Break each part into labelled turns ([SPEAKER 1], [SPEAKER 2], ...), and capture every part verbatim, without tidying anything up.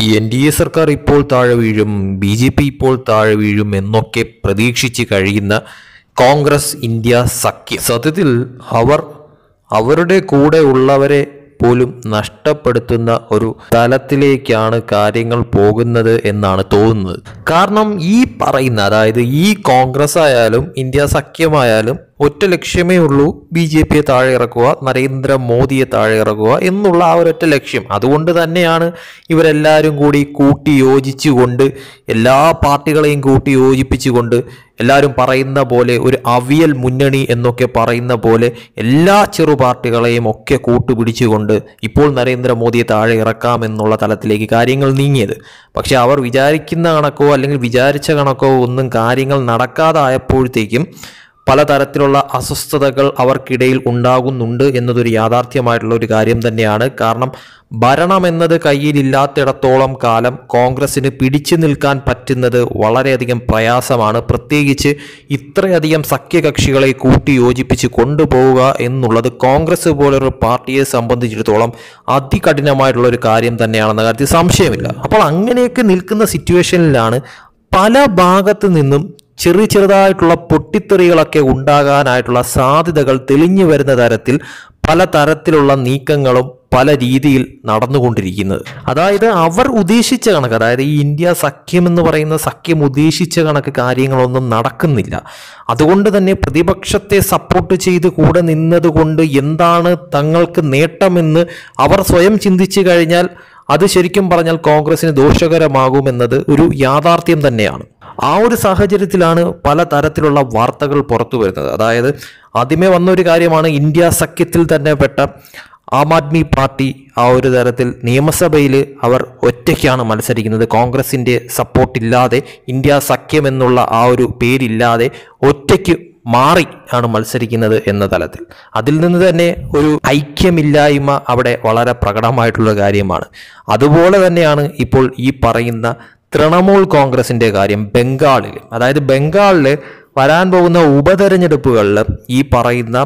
[SPEAKER 1] N D A സർക്കാർ ഇപ്പോൾ താഴെ വീഴും, ബി ജെ പി ഇപ്പോൾ താഴെ വീഴും എന്നൊക്കെ പ്രതീക്ഷിച്ച് കഴിയുന്ന കോൺഗ്രസ് ഇന്ത്യ സഖ്യം സത്യത്തിൽ അവർ അവരുടെ കൂടെ ഉള്ളവരെ പോലും നഷ്ടപ്പെടുത്തുന്ന ഒരു തലത്തിലേക്കാണ് കാര്യങ്ങൾ പോകുന്നത് എന്നാണ് തോന്നുന്നത്. കാരണം ഈ പറയുന്ന, അതായത് ഈ കോൺഗ്രസ് ആയാലും ഇന്ത്യ സഖ്യമായാലും ഒറ്റ ലക്ഷ്യമേ ഉള്ളൂ, ബി ജെ പിയെ താഴെ ഇറക്കുക, നരേന്ദ്രമോദിയെ താഴെ ഇറക്കുക എന്നുള്ള ആ ഒരൊറ്റ ലക്ഷ്യം. അതുകൊണ്ട് തന്നെയാണ് ഇവരെല്ലാവരും കൂടി കൂട്ടി യോജിച്ചുകൊണ്ട്, എല്ലാ പാർട്ടികളെയും കൂട്ടി യോജിപ്പിച്ചുകൊണ്ട്, എല്ലാവരും പറയുന്ന പോലെ ഒരു അവിയൽ മുന്നണി എന്നൊക്കെ പറയുന്ന പോലെ എല്ലാ ചെറു പാർട്ടികളെയും ഒക്കെ കൂട്ടുപിടിച്ചുകൊണ്ട് ഇപ്പോൾ നരേന്ദ്രമോദിയെ താഴെ ഇറക്കാമെന്നുള്ള തലത്തിലേക്ക് കാര്യങ്ങൾ നീങ്ങിയത്. പക്ഷെ അവർ വിചാരിക്കുന്ന കണക്കോ അല്ലെങ്കിൽ വിചാരിച്ച കണക്കോ ഒന്നും കാര്യങ്ങൾ നടക്കാതായപ്പോഴത്തേക്കും പലതരത്തിലുള്ള അസ്വസ്ഥതകൾ അവർക്കിടയിൽ ഉണ്ടാകുന്നുണ്ട് എന്നതൊരു യാഥാർത്ഥ്യമായിട്ടുള്ള ഒരു കാര്യം തന്നെയാണ്. കാരണം ഭരണമെന്നത് കയ്യിലില്ലാത്തിടത്തോളം കാലം കോൺഗ്രസിന് പിടിച്ചു നിൽക്കാൻ പറ്റുന്നത് വളരെയധികം പ്രയാസമാണ്. പ്രത്യേകിച്ച് ഇത്രയധികം സഖ്യകക്ഷികളെ കൂട്ടി യോജിപ്പിച്ച് കൊണ്ടുപോവുക എന്നുള്ളത് കോൺഗ്രസ് പോലൊരു പാർട്ടിയെ സംബന്ധിച്ചിടത്തോളം അതികഠിനമായിട്ടുള്ള ഒരു കാര്യം തന്നെയാണെന്ന കാര്യത്തിൽ സംശയമില്ല. അപ്പോൾ അങ്ങനെയൊക്കെ നിൽക്കുന്ന സിറ്റുവേഷനിലാണ് പല ഭാഗത്തു നിന്നും ചെറിയ ചെറുതായിട്ടുള്ള പൊട്ടിത്തെറികളൊക്കെ ഉണ്ടാകാനായിട്ടുള്ള സാധ്യതകൾ തെളിഞ്ഞു വരുന്ന തരത്തിൽ പല തരത്തിലുള്ള നീക്കങ്ങളും പല രീതിയിൽ നടന്നുകൊണ്ടിരിക്കുന്നത്. അതായത് അവർ ഉദ്ദേശിച്ച കണക്ക്, അതായത് ഈ ഇന്ത്യ സഖ്യം എന്ന് പറയുന്ന സഖ്യം ഉദ്ദേശിച്ച കണക്ക് കാര്യങ്ങളൊന്നും നടക്കുന്നില്ല. അതുകൊണ്ട് തന്നെ പ്രതിപക്ഷത്തെ സപ്പോർട്ട് ചെയ്ത് കൂടെ നിന്നതുകൊണ്ട് എന്താണ് തങ്ങൾക്ക് നേട്ടമെന്ന് അവർ സ്വയം ചിന്തിച്ചു കഴിഞ്ഞാൽ അത് ശരിക്കും പറഞ്ഞാൽ കോൺഗ്രസിന് ദോഷകരമാകുമെന്നത് ഒരു യാഥാർത്ഥ്യം തന്നെയാണ്. ആ ഒരു സാഹചര്യത്തിലാണ് പല തരത്തിലുള്ള വാർത്തകൾ പുറത്തു വരുന്നത്. അതായത് ആദ്യമേ വന്നൊരു കാര്യമാണ്, ഇന്ത്യ സഖ്യത്തിൽ തന്നെ പെട്ട ആം ആദ്മി പാർട്ടി ആ ഒരു തരത്തിൽ നിയമസഭയിൽ അവർ ഒറ്റയ്ക്കാണ് മത്സരിക്കുന്നത്. കോൺഗ്രസിൻ്റെ സപ്പോർട്ടില്ലാതെ, ഇന്ത്യ സഖ്യം എന്നുള്ള ആ ഒരു പേരില്ലാതെ ഒറ്റയ്ക്ക് മാറി ആണ് മത്സരിക്കുന്നത് എന്ന തലത്തിൽ. അതിൽ നിന്ന് തന്നെ ഒരു ഐക്യമില്ലായ്മ അവിടെ വളരെ പ്രകടമായിട്ടുള്ള കാര്യമാണ്. അതുപോലെ തന്നെയാണ് ഇപ്പോൾ ഈ പറയുന്ന തൃണമൂൽ കോൺഗ്രസിൻ്റെ കാര്യം ബംഗാളിൽ. അതായത് ബംഗാളിൽ വരാൻ പോകുന്ന ഉപതെരഞ്ഞെടുപ്പുകളിൽ ഈ പറയുന്ന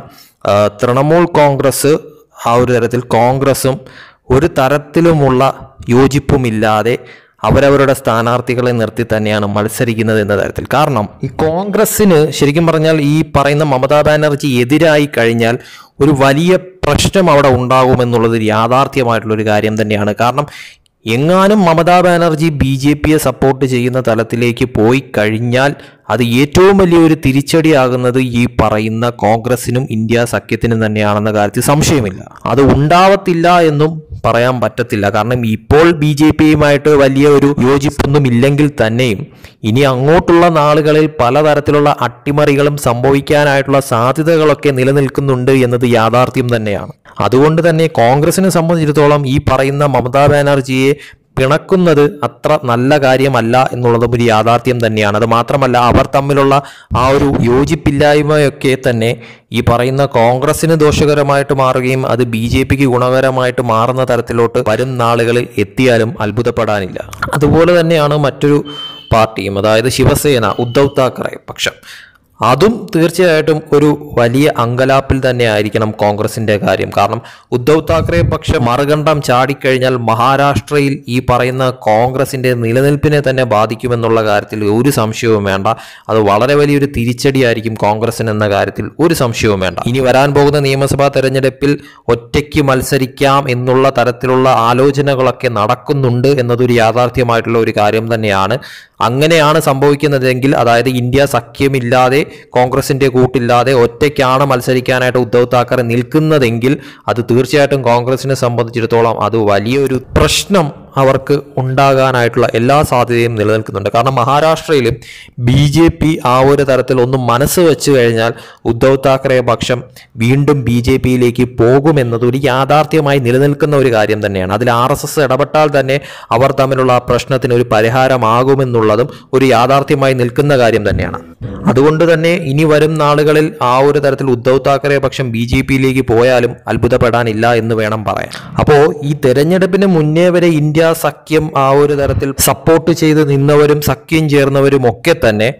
[SPEAKER 1] തൃണമൂൽ കോൺഗ്രസ് ആ ഒരു തരത്തിൽ കോൺഗ്രസും ഒരു തരത്തിലുമുള്ള യോജിപ്പുമില്ലാതെ അവരവരുടെ സ്ഥാനാർത്ഥികളെ നിർത്തി തന്നെയാണ് മത്സരിക്കുന്നത് എന്ന തരത്തിൽ. കാരണം ഈ കോൺഗ്രസ്സിന് ശരിക്കും പറഞ്ഞാൽ ഈ പറയുന്ന മമതാ ബാനർജി എതിരായി കഴിഞ്ഞാൽ ഒരു വലിയ പ്രശ്നം അവിടെ ഉണ്ടാകുമെന്നുള്ളത് യാഥാർത്ഥ്യമായിട്ടുള്ളൊരു കാര്യം തന്നെയാണ്. കാരണം എങ്ങാനും മമതാ ബാനർജി ബി ജെ പിയെ സപ്പോർട്ട് ചെയ്യുന്ന തലത്തിലേക്ക് പോയി കഴിഞ്ഞാൽ അത് ഏറ്റവും വലിയൊരു തിരിച്ചടിയാകുന്നത് ഈ പറയുന്ന കോൺഗ്രസിനും ഇന്ത്യ സഖ്യത്തിനും തന്നെയാണെന്ന കാര്യത്തിൽ സംശയമില്ല. അത് ഉണ്ടാവത്തില്ല എന്നും പറയാൻ പറ്റത്തില്ല. കാരണം ഇപ്പോൾ ബി ജെ പിയുമായിട്ട് വലിയ ഒരു യോജിപ്പൊന്നും ഇല്ലെങ്കിൽ തന്നെയും ഇനി അങ്ങോട്ടുള്ള നാളുകളിൽ പലതരത്തിലുള്ള അട്ടിമറികളും സംഭവിക്കാനായിട്ടുള്ള സാധ്യതകളൊക്കെ നിലനിൽക്കുന്നുണ്ട് എന്നത് യാഥാർത്ഥ്യം തന്നെയാണ്. അതുകൊണ്ട് തന്നെ കോൺഗ്രസിനെ സംബന്ധിച്ചിടത്തോളം ഈ പറയുന്ന മമതാ ബാനർജിയെ പിണക്കുന്നത് അത്ര നല്ല കാര്യമല്ല എന്നുള്ളതും ഒരു യാഥാർത്ഥ്യം തന്നെയാണ്. അത് മാത്രമല്ല, അവർ തമ്മിലുള്ള ആ ഒരു യോജിപ്പില്ലായ്മയൊക്കെ തന്നെ ഈ പറയുന്ന കോൺഗ്രസിന് ദോഷകരമായിട്ട് മാറുകയും അത് ബി ജെ പിക്ക് ഗുണകരമായിട്ട് മാറുന്ന തരത്തിലോട്ട് വരും നാളുകളിൽ എത്തിയാലും അത്ഭുതപ്പെടാനില്ല. അതുപോലെ തന്നെയാണ് മറ്റൊരു പാർട്ടിയും, അതായത് ശിവസേന, ഉദ്ധവ് താക്കറെ പക്ഷം. അതും തീർച്ചയായിട്ടും ഒരു വലിയ അങ്കലാപ്പിൽ തന്നെ ആയിരിക്കണം കോൺഗ്രസിൻ്റെ കാര്യം. കാരണം ഉദ്ധവ് താക്കറെ പക്ഷം മറുകണ്ഠം ചാടിക്കഴിഞ്ഞാൽ മഹാരാഷ്ട്രയിൽ ഈ പറയുന്ന കോൺഗ്രസിൻ്റെ നിലനിൽപ്പിനെ തന്നെ ബാധിക്കുമെന്നുള്ള കാര്യത്തിൽ ഒരു സംശയവും വേണ്ട. അത് വളരെ വലിയൊരു തിരിച്ചടിയായിരിക്കും കോൺഗ്രസിന് എന്ന കാര്യത്തിൽ ഒരു സംശയവും വേണ്ട. ഇനി വരാൻ പോകുന്ന നിയമസഭാ തെരഞ്ഞെടുപ്പിൽ ഒറ്റയ്ക്ക് മത്സരിക്കാം എന്നുള്ള തരത്തിലുള്ള ആലോചനകളൊക്കെ നടക്കുന്നുണ്ട് എന്നതൊരു യാഥാർത്ഥ്യമായിട്ടുള്ള ഒരു കാര്യം തന്നെയാണ്. അങ്ങനെയാണ് സംഭവിക്കുന്നതെങ്കിൽ, അതായത് ഇന്ത്യ സഖ്യമില്ലാതെ കോൺഗ്രസിൻ്റെ കൂട്ടില്ലാതെ ഒറ്റയ്ക്കാണ് മത്സരിക്കാനായിട്ട് ഉദ്ധവ് താക്കറെ നിൽക്കുന്നതെങ്കിൽ അത് തീർച്ചയായിട്ടും കോൺഗ്രസിനെ സംബന്ധിച്ചിടത്തോളം അത് വലിയൊരു പ്രശ്നം അവർക്ക് ഉണ്ടാകാനായിട്ടുള്ള എല്ലാ സാധ്യതയും നിലനിൽക്കുന്നുണ്ട്. കാരണം മഹാരാഷ്ട്രയിൽ ബി ജെ പി ആ ഒരു തരത്തിൽ ഒന്ന് മനസ്സ് വെച്ച് കഴിഞ്ഞാൽ ഉദ്ധവ് താക്കറെ പക്ഷം വീണ്ടും ബി ജെ പിയിലേക്ക് പോകുമെന്നത് ഒരു യാഥാർത്ഥ്യമായി നിലനിൽക്കുന്ന ഒരു കാര്യം തന്നെയാണ്. അതിൽ ആർ എസ് എസ് ഇടപെട്ടാൽ തന്നെ അവർ തമ്മിലുള്ള ആ പ്രശ്നത്തിന് ഒരു പരിഹാരമാകുമെന്നുള്ളതും ഒരു യാഥാർത്ഥ്യമായി നിൽക്കുന്ന കാര്യം തന്നെയാണ്. അതുകൊണ്ട് തന്നെ ഇനി വരും നാളുകളിൽ ആ ഒരു തരത്തിൽ ഉദ്ധവ് താക്കറെ പക്ഷം ബി ജെ പിയിലേക്ക് പോയാലും അത്ഭുതപ്പെടാനില്ല എന്ന് വേണം പറയാൻ. അപ്പോൾ ഈ തെരഞ്ഞെടുപ്പിന് മുന്നേ വരെ ഇന്ത്യ സഖ്യം ആ ഒരു തരത്തിൽ സപ്പോർട്ട് ചെയ്ത് നിന്നവരും സഖ്യം ചേർന്നവരും ഒക്കെ തന്നെ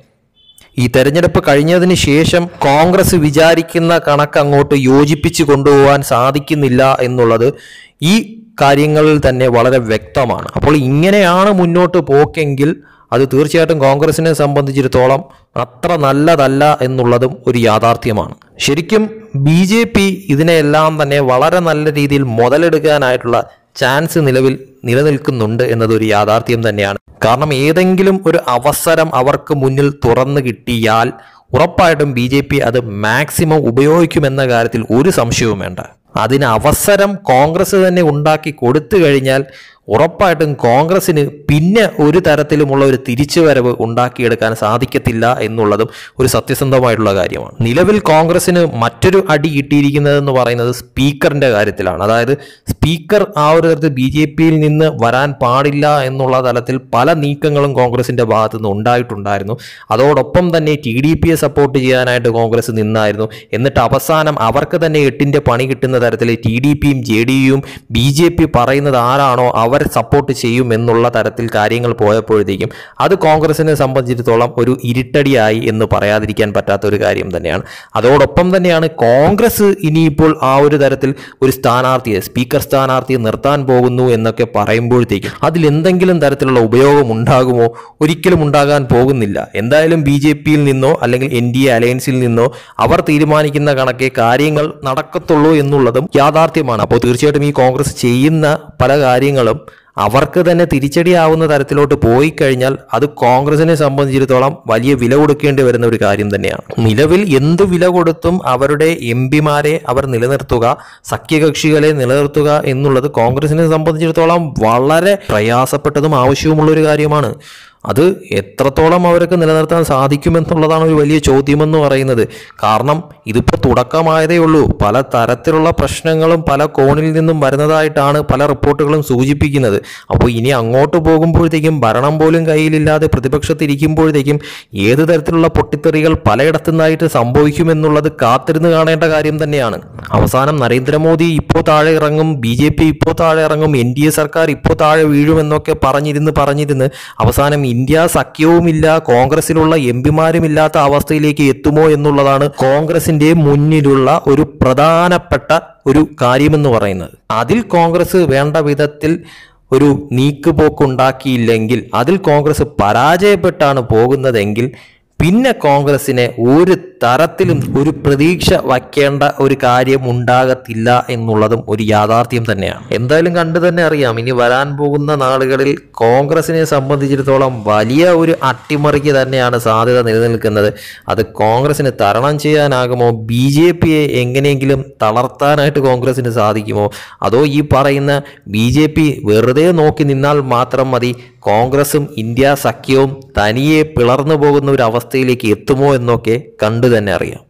[SPEAKER 1] ഈ തെരഞ്ഞെടുപ്പ് കഴിഞ്ഞതിന് ശേഷം കോൺഗ്രസ് വിചാരിക്കുന്ന കണക്ക് അങ്ങോട്ട് യോജിപ്പിച്ച് കൊണ്ടുപോകാൻ സാധിക്കുന്നില്ല എന്നുള്ളത് ഈ കാര്യങ്ങളിൽ തന്നെ വളരെ വ്യക്തമാണ്. അപ്പോൾ ഇങ്ങനെയാണ് മുന്നോട്ട് പോക്കെങ്കിൽ അത് തീർച്ചയായിട്ടും കോൺഗ്രസിനെ സംബന്ധിച്ചിടത്തോളം അത്ര നല്ലതല്ല എന്നുള്ളതും ഒരു യാഥാർത്ഥ്യമാണ്. ശരിക്കും ബി ജെ പി ഇതിനെല്ലാം തന്നെ വളരെ നല്ല രീതിയിൽ മുതലെടുക്കാനായിട്ടുള്ള ചാൻസ് നിലവിൽ നിലനിൽക്കുന്നുണ്ട് എന്നതൊരു യാഥാർത്ഥ്യം തന്നെയാണ്. കാരണം ഏതെങ്കിലും ഒരു അവസരം അവർക്ക് മുന്നിൽ തുറന്നു കിട്ടിയാൽ ഉറപ്പായിട്ടും ബി ജെ പി അത് മാക്സിമം ഉപയോഗിക്കുമെന്ന കാര്യത്തിൽ ഒരു സംശയവും വേണ്ട. അതിന് അവസരം കോൺഗ്രസ് തന്നെ ഉണ്ടാക്കി കൊടുത്തു കഴിഞ്ഞാൽ ഉറപ്പായിട്ടും കോൺഗ്രസിന് പിന്നെ ഒരു തരത്തിലുമുള്ള ഒരു തിരിച്ചുവരവ് ഉണ്ടാക്കിയെടുക്കാൻ സാധിക്കത്തില്ല എന്നുള്ളതും ഒരു സത്യസന്ധമായിട്ടുള്ള കാര്യമാണ്. നിലവിൽ കോൺഗ്രസിന് മറ്റൊരു അടി കിട്ടിയിരിക്കുന്നതെന്ന് പറയുന്നത് സ്പീക്കറിന്റെ കാര്യത്തിലാണ്. അതായത് സ്പീക്കർ ആ ഒരു തരത്തിൽ ബി ജെ പിയിൽ നിന്ന് വരാൻ പാടില്ല എന്നുള്ള തലത്തിൽ പല നീക്കങ്ങളും കോൺഗ്രസിന്റെ ഭാഗത്തു നിന്ന് ഉണ്ടായിട്ടുണ്ടായിരുന്നു. അതോടൊപ്പം തന്നെ ടി ഡി പിയെ സപ്പോർട്ട് ചെയ്യാനായിട്ട് കോൺഗ്രസ് നിന്നായിരുന്നു. എന്നിട്ട് അവസാനം അവർക്ക് തന്നെ എട്ടിന്റെ പണി കിട്ടുന്ന തരത്തിൽ ടി ഡി പിയും ജെ ഡി യുവും ബി ജെ പി പറയുന്നത് ആരാണോ അവർ സപ്പോർട്ട് ചെയ്യും എന്നുള്ള തരത്തിൽ കാര്യങ്ങൾ പോയപ്പോഴത്തേക്കും അത് കോൺഗ്രസിനെ സംബന്ധിച്ചിടത്തോളം ഒരു ഇരുട്ടടിയായി എന്ന് പറയാതിരിക്കാൻ പറ്റാത്ത ഒരു കാര്യം തന്നെയാണ്. അതോടൊപ്പം തന്നെയാണ് കോൺഗ്രസ് ഇനിയിപ്പോൾ ആ ഒരു തരത്തിൽ ഒരു സ്ഥാനാർത്ഥിയെ സ്പീക്കർ സ്ഥാനാർത്ഥിയെ നിർത്താൻ പോകുന്നു എന്നൊക്കെ പറയുമ്പോഴത്തേക്കും അതിൽ എന്തെങ്കിലും തരത്തിലുള്ള ഉപയോഗം ഉണ്ടാകുമോ? ഒരിക്കലും ഉണ്ടാകാൻ പോകുന്നില്ല. എന്തായാലും ബി ജെ പിയിൽ നിന്നോ അല്ലെങ്കിൽ എൻ ഡി എ അലയൻസിൽ നിന്നോ അവർ തീരുമാനിക്കുന്ന കണക്കെ കാര്യങ്ങൾ നടക്കത്തുള്ളൂ എന്നുള്ളതും യാഥാർത്ഥ്യമാണ്. അപ്പോൾ തീർച്ചയായിട്ടും ഈ കോൺഗ്രസ് ചെയ്യുന്ന പല കാര്യങ്ങളും അവർക്ക് തന്നെ തിരിച്ചടിയാവുന്ന തരത്തിലോട്ട് പോയി കഴിഞ്ഞാൽ അത് കോൺഗ്രസിനെ സംബന്ധിച്ചിടത്തോളം വലിയ വില കൊടുക്കേണ്ടി വരുന്ന ഒരു കാര്യം തന്നെയാണ്. നിലവിൽ എന്ത് വില കൊടുത്തും അവരുടെ എം പിമാരെ അവർ നിലനിർത്തുക, സഖ്യകക്ഷികളെ നിലനിർത്തുക എന്നുള്ളത് കോൺഗ്രസിനെ സംബന്ധിച്ചിടത്തോളം വളരെ പ്രയാസപ്പെട്ടതും ആവശ്യവുമുള്ള ഒരു കാര്യമാണ്. അത് എത്രത്തോളം അവർക്ക് നിലനിർത്താൻ സാധിക്കുമെന്നുള്ളതാണ് ഒരു വലിയ ചോദ്യമെന്ന് പറയുന്നത്. കാരണം ഇതിപ്പോൾ തുടക്കമായതേ ഉള്ളൂ. പല തരത്തിലുള്ള പ്രശ്നങ്ങളും പല കോണിൽ നിന്നും വരുന്നതായിട്ടാണ് പല റിപ്പോർട്ടുകളും സൂചിപ്പിക്കുന്നത്. അപ്പോൾ ഇനി അങ്ങോട്ട് പോകുമ്പോഴത്തേക്കും ഭരണം പോലും കയ്യിലില്ലാതെ പ്രതിപക്ഷത്തിരിക്കുമ്പോഴത്തേക്കും ഏത് തരത്തിലുള്ള പൊട്ടിത്തെറികൾ പലയിടത്തു നിന്നായിട്ട് സംഭവിക്കുമെന്നുള്ളത് കാത്തിരുന്ന് കാണേണ്ട കാര്യം തന്നെയാണ്. അവസാനം നരേന്ദ്രമോദി ഇപ്പോൾ താഴെ ഇറങ്ങും, ബി ജെ പി ഇപ്പോൾ താഴെ ഇറങ്ങും, എൻ ഡി എ സർക്കാർ ഇപ്പോൾ താഴെ വീഴുമെന്നൊക്കെ പറഞ്ഞിരുന്ന് പറഞ്ഞിരുന്ന് അവസാനം ഇന്ത്യ സഖ്യവുമില്ല, കോൺഗ്രസിലുള്ള എം പിമാരുമില്ലാത്ത അവസ്ഥയിലേക്ക് എത്തുമോ എന്നുള്ളതാണ് കോൺഗ്രസിന്റെ മുന്നിലുള്ള ഒരു പ്രധാനപ്പെട്ട ഒരു കാര്യമെന്ന് പറയുന്നത്. അതിൽ കോൺഗ്രസ് വേണ്ട വിധത്തിൽ ഒരു നീക്കുപോക്കുണ്ടാക്കിയില്ലെങ്കിൽ, അതിൽ കോൺഗ്രസ് പരാജയപ്പെട്ടാണ് പോകുന്നതെങ്കിൽ പിന്നെ കോൺഗ്രസിനെ ഒരു തരത്തിലും ഒരു പ്രതീക്ഷ വയ്ക്കേണ്ട ഒരു കാര്യം ഉണ്ടാകത്തില്ല എന്നുള്ളതും ഒരു യാഥാർത്ഥ്യം തന്നെയാണ്. എന്തായാലും കണ്ടു തന്നെ അറിയാം, ഇനി വരാൻ പോകുന്ന നാളുകളിൽ കോൺഗ്രസിനെ സംബന്ധിച്ചിടത്തോളം വലിയ ഒരു അട്ടിമറിക്ക് തന്നെയാണ് സാധ്യത നിലനിൽക്കുന്നത്. അത് കോൺഗ്രസിന് തരണം ചെയ്യാനാകുമോ? ബി ജെ പിയെ എങ്ങനെയെങ്കിലും തളർത്താനായിട്ട് കോൺഗ്രസിന് സാധിക്കുമോ? അതോ ഈ പറയുന്ന ബി ജെ പി വെറുതെ നോക്കി നിന്നാൽ മാത്രം മതി, കോൺഗ്രസും ഇന്ത്യ സഖ്യവും തനിയെ പിളർന്നു പോകുന്ന ഒരു അവസ്ഥയിലേക്ക് എത്തുമോ എന്നൊക്കെ കണ്ടു തന്നെ അറിയാം.